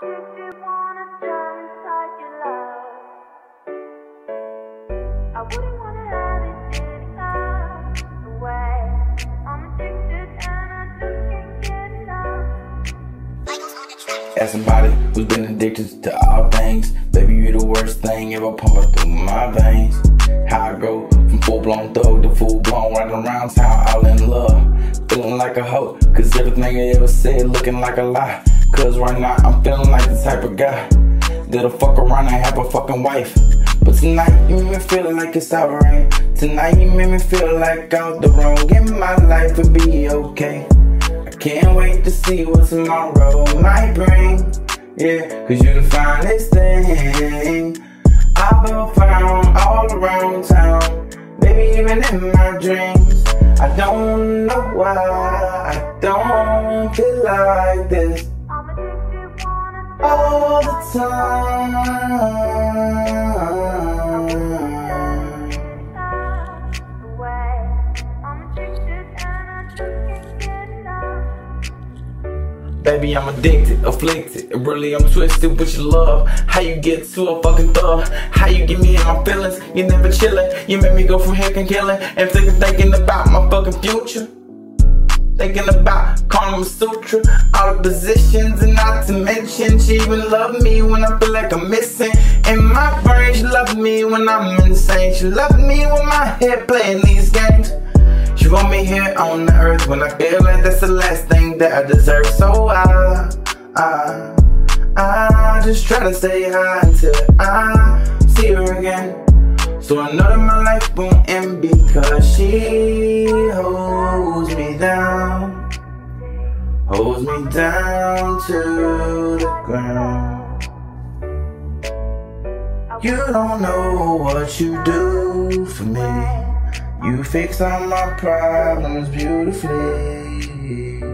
addicted, wanna jump inside your love. I wouldn't wanna have it any other way. I'm addicted and I just can't get enough. As somebody who's been addicted to all things, baby, you the worst thing ever pumping through my veins. How I go from full-blown thug to full-blown riding around town all in love, feeling like a hoe, cause everything I ever said looking like a lie. Cause right now I'm feeling like the type of guy that'll fuck around and have a fucking wife. But tonight you make me feel like it's alright. Tonight you make me feel like all the wrong in my life will be okay. I can't wait to see what tomorrow might bring. Yeah, cause you the finest thing I've ever found all around town. Baby, even in my dreams, I don't know why I don't feel like this I'm addicted, wanna all the time. Baby, I'm addicted, afflicted, and really I'm twisted with your love. How you get to a fucking thug? How you get me in my feelings? You never chillin', you make me go from heck and killin', and thinking about my fucking future. Thinking about Kama Sutra, all the positions, and not to mention she even love me when I feel like I'm missing. In my brain, she love me when I'm insane. She love me when my head playing these games. She want me here on the earth when I feel like that's the last thing that I deserve. So I just try to stay high until I see her again. So I know that my life won't end because she holds me down to the ground. You don't know what you do for me. You fix all my problems beautifully.